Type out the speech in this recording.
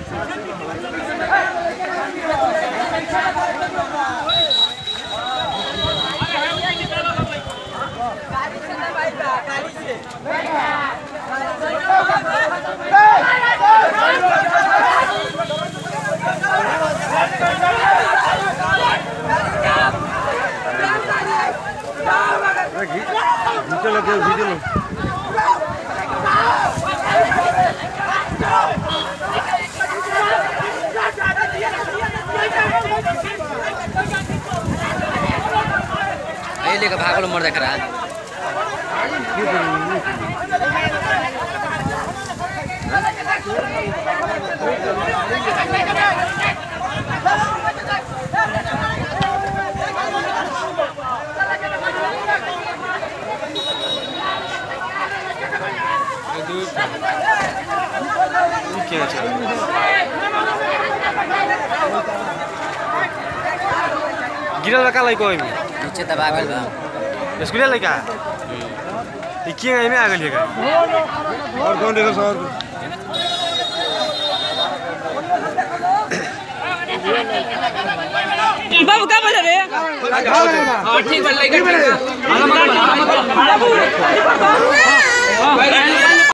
अहिले का भागलो मर्दा खरा गिरल का लाई कोई नीचे दबा गल बा स्कूल लाई का ये की में आ गल का और कौन देखो सर बाबू का बोल रे हां ठीक बोल लाई का